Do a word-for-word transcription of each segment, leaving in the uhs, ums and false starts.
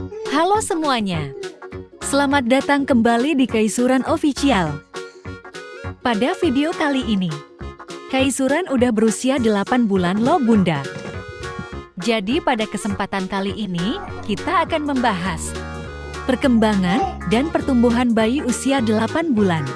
Halo semuanya, selamat datang kembali di Kaisuran Official. Pada video kali ini, Kaisuran udah berusia delapan bulan loh bunda. Jadi pada kesempatan kali ini, kita akan membahas perkembangan dan pertumbuhan bayi usia delapan bulan.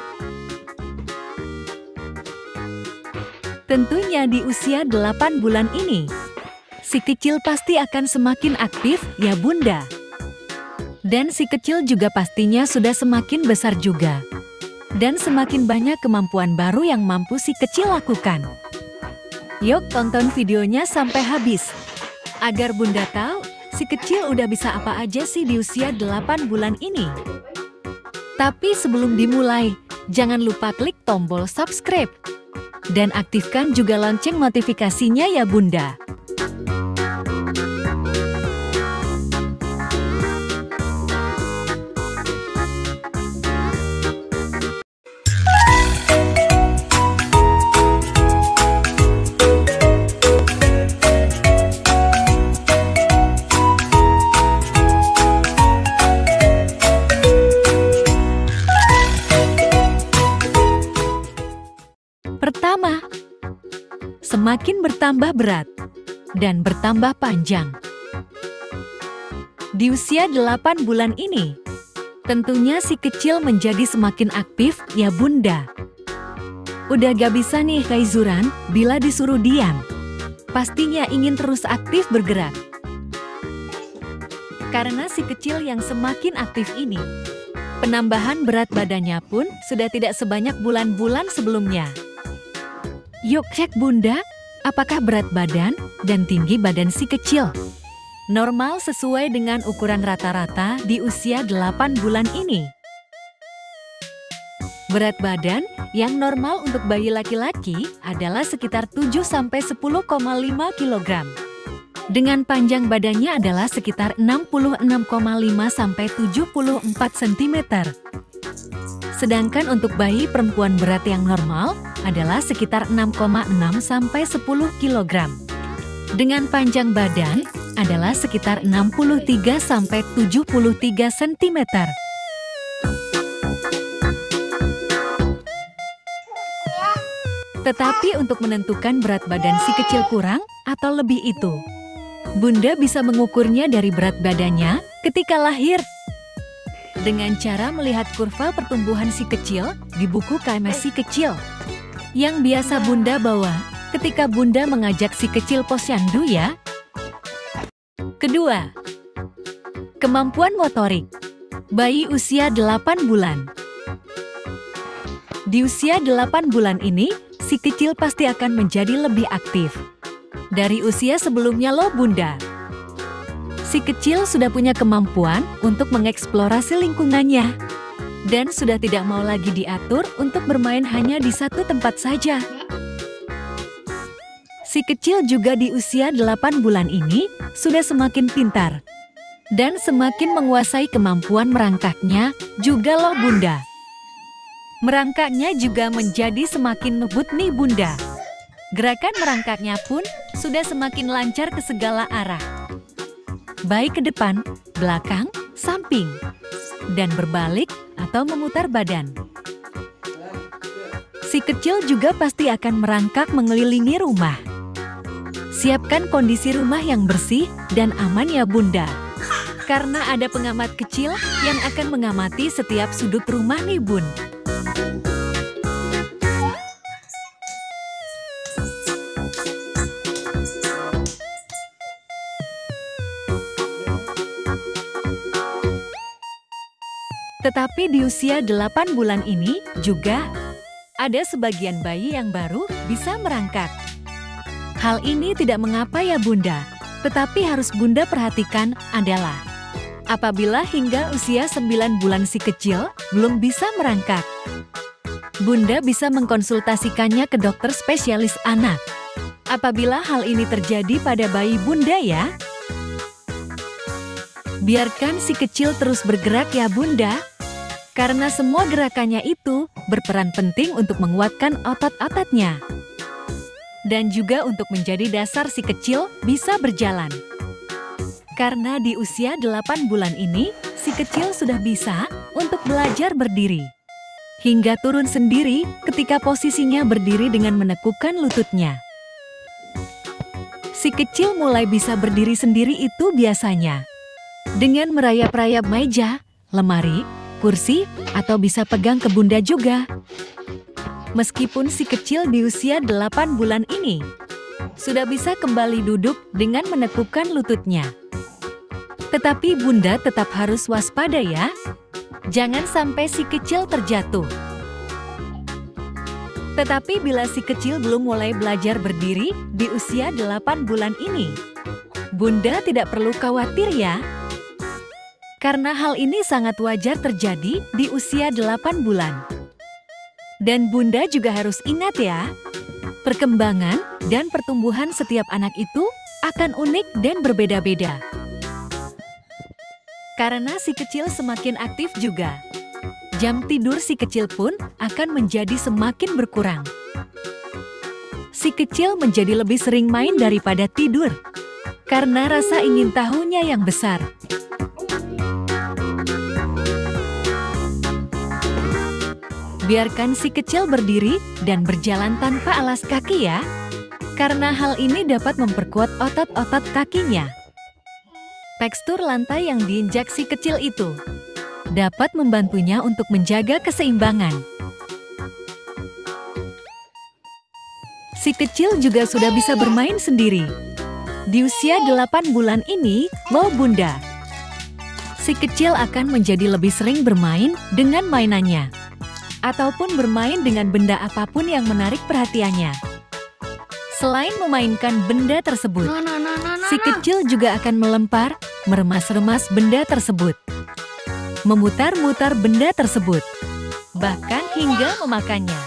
Tentunya di usia delapan bulan ini, si kecil pasti akan semakin aktif ya bunda. Dan si kecil juga pastinya sudah semakin besar juga. Dan semakin banyak kemampuan baru yang mampu si kecil lakukan. Yuk tonton videonya sampai habis. Agar bunda tahu, si kecil udah bisa apa aja sih di usia delapan bulan ini. Tapi sebelum dimulai, jangan lupa klik tombol subscribe. Dan aktifkan juga lonceng notifikasinya ya bunda. Pertama, semakin bertambah berat dan bertambah panjang. Di usia delapan bulan ini, tentunya si kecil menjadi semakin aktif ya bunda. Udah gak bisa nih Kaisuran bila disuruh diam. Pastinya ingin terus aktif bergerak. Karena si kecil yang semakin aktif ini, penambahan berat badannya pun sudah tidak sebanyak bulan-bulan sebelumnya. Yuk cek bunda, apakah berat badan dan tinggi badan si kecil normal sesuai dengan ukuran rata-rata di usia delapan bulan ini. Berat badan yang normal untuk bayi laki-laki adalah sekitar tujuh sampai sepuluh koma lima kilogram. Dengan panjang badannya adalah sekitar enam puluh enam koma lima sampai tujuh puluh empat sentimeter. Sedangkan untuk bayi perempuan berat yang normal adalah sekitar enam koma enam sampai sepuluh kilogram. Dengan panjang badan adalah sekitar enam puluh tiga sampai tujuh puluh tiga sentimeter. Tetapi untuk menentukan berat badan si kecil kurang atau lebih itu, bunda bisa mengukurnya dari berat badannya ketika lahir. Dengan cara melihat kurva pertumbuhan si kecil di buku K M S si kecil yang biasa bunda bawa ketika bunda mengajak si kecil posyandu ya. Kedua, kemampuan motorik bayi usia delapan bulan. Di usia delapan bulan ini, si kecil pasti akan menjadi lebih aktif dari usia sebelumnya loh bunda. Si kecil sudah punya kemampuan untuk mengeksplorasi lingkungannya dan sudah tidak mau lagi diatur untuk bermain hanya di satu tempat saja. Si kecil juga di usia delapan bulan ini sudah semakin pintar dan semakin menguasai kemampuan merangkaknya juga loh bunda. Merangkaknya juga menjadi semakin ngebut nih bunda. Gerakan merangkaknya pun sudah semakin lancar ke segala arah. Baik ke depan, belakang, samping, dan berbalik atau memutar badan. Si kecil juga pasti akan merangkak mengelilingi rumah. Siapkan kondisi rumah yang bersih dan aman ya bunda. Karena ada pengamat kecil yang akan mengamati setiap sudut rumah nih bun. Tetapi di usia delapan bulan ini juga ada sebagian bayi yang baru bisa merangkak. Hal ini tidak mengapa ya bunda, tetapi harus bunda perhatikan adalah apabila hingga usia sembilan bulan si kecil belum bisa merangkak. Bunda bisa mengkonsultasikannya ke dokter spesialis anak. Apabila hal ini terjadi pada bayi bunda ya, biarkan si kecil terus bergerak ya bunda. Karena semua gerakannya itu berperan penting untuk menguatkan otot-ototnya. Dan juga untuk menjadi dasar si kecil bisa berjalan. Karena di usia delapan bulan ini, si kecil sudah bisa untuk belajar berdiri. Hingga turun sendiri ketika posisinya berdiri dengan menekukkan lututnya. Si kecil mulai bisa berdiri sendiri itu biasanya dengan merayap-rayap meja, lemari, kursi, atau bisa pegang ke bunda juga. Meskipun si kecil di usia delapan bulan ini sudah bisa kembali duduk dengan menekukkan lututnya. Tetapi bunda tetap harus waspada ya. Jangan sampai si kecil terjatuh. Tetapi bila si kecil belum mulai belajar berdiri di usia delapan bulan ini, bunda tidak perlu khawatir ya. Karena hal ini sangat wajar terjadi di usia delapan bulan. Dan bunda juga harus ingat ya, perkembangan dan pertumbuhan setiap anak itu akan unik dan berbeda-beda. Karena si kecil semakin aktif juga, jam tidur si kecil pun akan menjadi semakin berkurang. Si kecil menjadi lebih sering main daripada tidur, karena rasa ingin tahunya yang besar. Biarkan si kecil berdiri dan berjalan tanpa alas kaki ya, karena hal ini dapat memperkuat otot-otot kakinya. Tekstur lantai yang diinjak si kecil itu dapat membantunya untuk menjaga keseimbangan. Si kecil juga sudah bisa bermain sendiri. Di usia delapan bulan ini, loh bunda, si kecil akan menjadi lebih sering bermain dengan mainannya, ataupun bermain dengan benda apapun yang menarik perhatiannya. Selain memainkan benda tersebut, si kecil juga akan melempar, meremas-remas benda tersebut, memutar-mutar benda tersebut, bahkan hingga memakannya.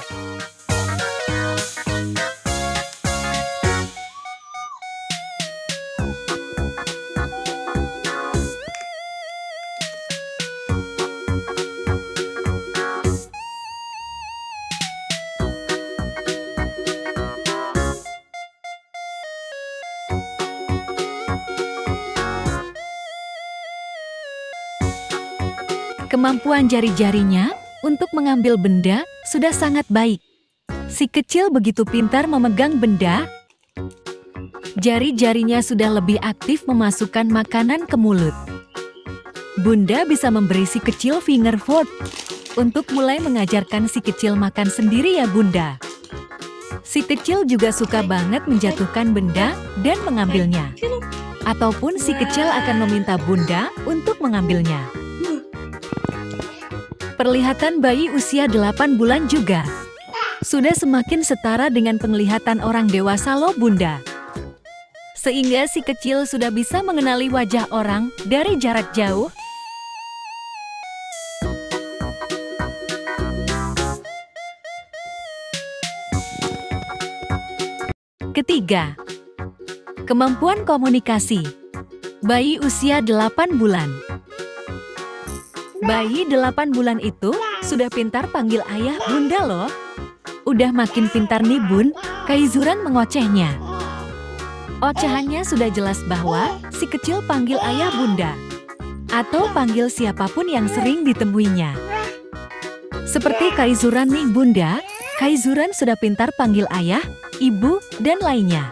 Kemampuan jari-jarinya untuk mengambil benda sudah sangat baik. Si kecil begitu pintar memegang benda. Jari-jarinya sudah lebih aktif memasukkan makanan ke mulut. Bunda bisa memberi si kecil finger food untuk mulai mengajarkan si kecil makan sendiri ya bunda. Si kecil juga suka banget menjatuhkan benda dan mengambilnya. Ataupun si kecil akan meminta bunda untuk mengambilnya. Perlihatan bayi usia delapan bulan juga sudah semakin setara dengan penglihatan orang dewasa loh bunda. Sehingga si kecil sudah bisa mengenali wajah orang dari jarak jauh. Ketiga, kemampuan komunikasi. Bayi usia delapan bulan. Bayi delapan bulan itu sudah pintar panggil ayah bunda loh. Udah makin pintar nih bun, Kaizuran mengocehnya. Ocehannya sudah jelas bahwa si kecil panggil ayah bunda, atau panggil siapapun yang sering ditemuinya. Seperti Kaizuran nih bunda, Kaizuran sudah pintar panggil ayah, ibu, dan lainnya.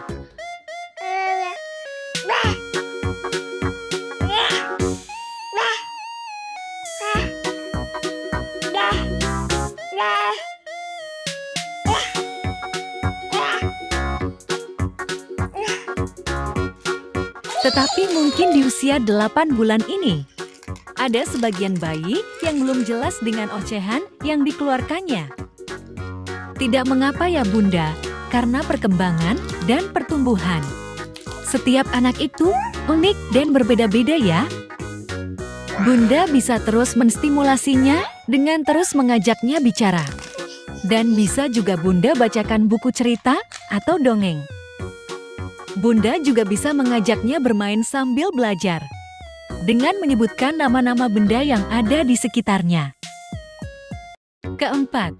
Tetapi mungkin di usia delapan bulan ini, ada sebagian bayi yang belum jelas dengan ocehan yang dikeluarkannya. Tidak mengapa ya bunda, karena perkembangan dan pertumbuhan. Setiap anak itu unik dan berbeda-beda ya. Bunda bisa terus menstimulasinya dengan terus mengajaknya bicara. Dan bisa juga bunda bacakan buku cerita atau dongeng. Bunda juga bisa mengajaknya bermain sambil belajar, dengan menyebutkan nama-nama benda yang ada di sekitarnya. Keempat,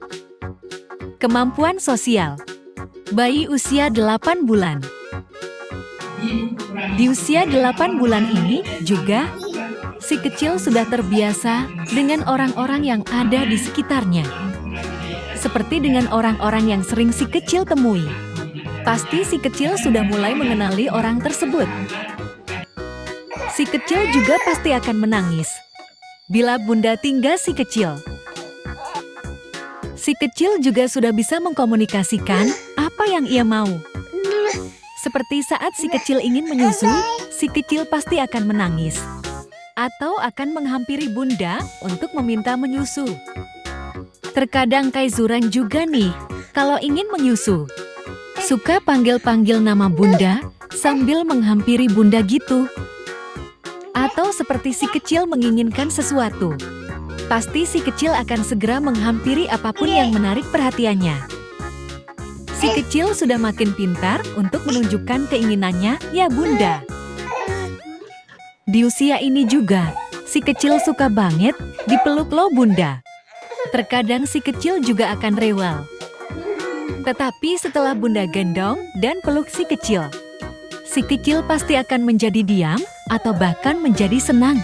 kemampuan sosial. Bayi usia delapan bulan. Di usia delapan bulan ini juga, si kecil sudah terbiasa dengan orang-orang yang ada di sekitarnya. Seperti dengan orang-orang yang sering si kecil temui. Pasti si kecil sudah mulai mengenali orang tersebut. Si kecil juga pasti akan menangis bila bunda tinggal si kecil. Si kecil juga sudah bisa mengkomunikasikan apa yang ia mau. Seperti saat si kecil ingin menyusu, si kecil pasti akan menangis. Atau akan menghampiri bunda untuk meminta menyusu. Terkadang Kaizuran juga nih, kalau ingin menyusu, suka panggil-panggil nama bunda sambil menghampiri bunda gitu. Atau seperti si kecil menginginkan sesuatu. Pasti si kecil akan segera menghampiri apapun yang menarik perhatiannya. Si kecil sudah makin pintar untuk menunjukkan keinginannya, ya bunda. Di usia ini juga, si kecil suka banget dipeluk lo bunda. Terkadang si kecil juga akan rewel. Tetapi setelah bunda gendong dan peluk si kecil, si kecil pasti akan menjadi diam atau bahkan menjadi senang.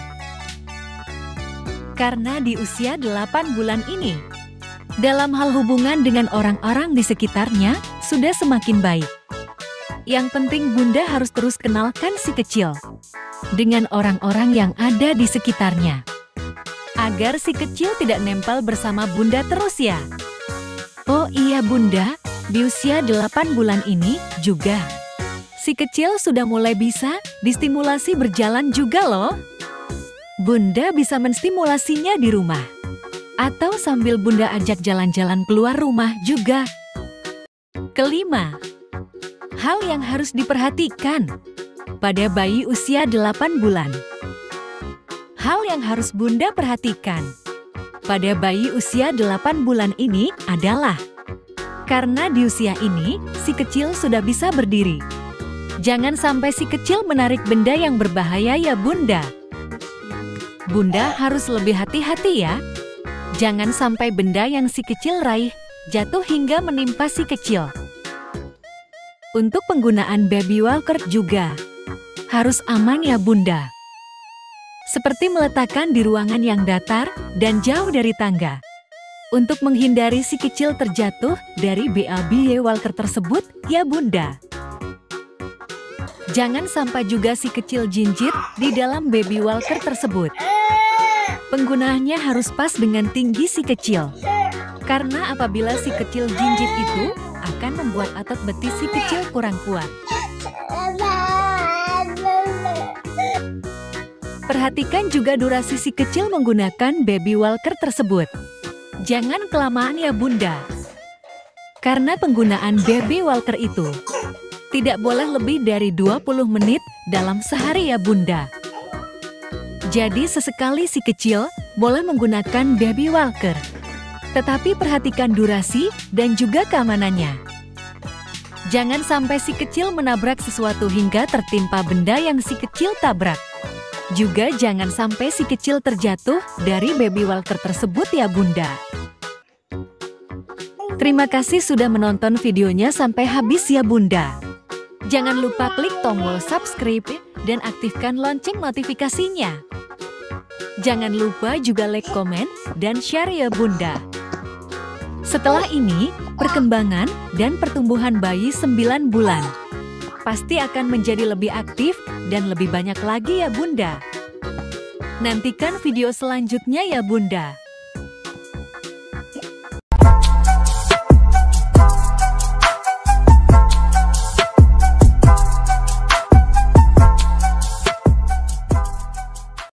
Karena di usia delapan bulan ini, dalam hal hubungan dengan orang-orang di sekitarnya sudah semakin baik. Yang penting bunda harus terus kenalkan si kecil dengan orang-orang yang ada di sekitarnya. Agar si kecil tidak nempel bersama bunda terus ya. Oh iya bunda, di usia delapan bulan ini juga, si kecil sudah mulai bisa distimulasi berjalan juga loh. Bunda bisa menstimulasinya di rumah. Atau sambil bunda ajak jalan-jalan keluar rumah juga. Kelima, hal yang harus diperhatikan pada bayi usia delapan bulan. Hal yang harus bunda perhatikan pada bayi usia delapan bulan ini adalah, karena di usia ini, si kecil sudah bisa berdiri. Jangan sampai si kecil menarik benda yang berbahaya ya bunda. Bunda harus lebih hati-hati ya. Jangan sampai benda yang si kecil raih jatuh hingga menimpa si kecil. Untuk penggunaan baby walker juga harus aman ya bunda. Seperti meletakkan di ruangan yang datar dan jauh dari tangga. Untuk menghindari si kecil terjatuh dari baby walker tersebut ya bunda. Jangan sampai juga si kecil jinjit di dalam baby walker tersebut. Penggunaannya harus pas dengan tinggi si kecil. Karena apabila si kecil jinjit itu akan membuat otot betis si kecil kurang kuat. Perhatikan juga durasi si kecil menggunakan baby walker tersebut. Jangan kelamaan ya bunda. Karena penggunaan baby walker itu tidak boleh lebih dari dua puluh menit dalam sehari ya bunda. Jadi sesekali si kecil boleh menggunakan baby walker. Tetapi perhatikan durasi dan juga keamanannya. Jangan sampai si kecil menabrak sesuatu hingga tertimpa benda yang si kecil tabrak. Juga jangan sampai si kecil terjatuh dari baby walker tersebut ya bunda. Terima kasih sudah menonton videonya sampai habis ya bunda. Jangan lupa klik tombol subscribe dan aktifkan lonceng notifikasinya. Jangan lupa juga like, komen, dan share ya bunda. Setelah ini, perkembangan dan pertumbuhan bayi sembilan bulan pasti akan menjadi lebih aktif dan lebih banyak lagi ya bunda. Nantikan video selanjutnya ya bunda.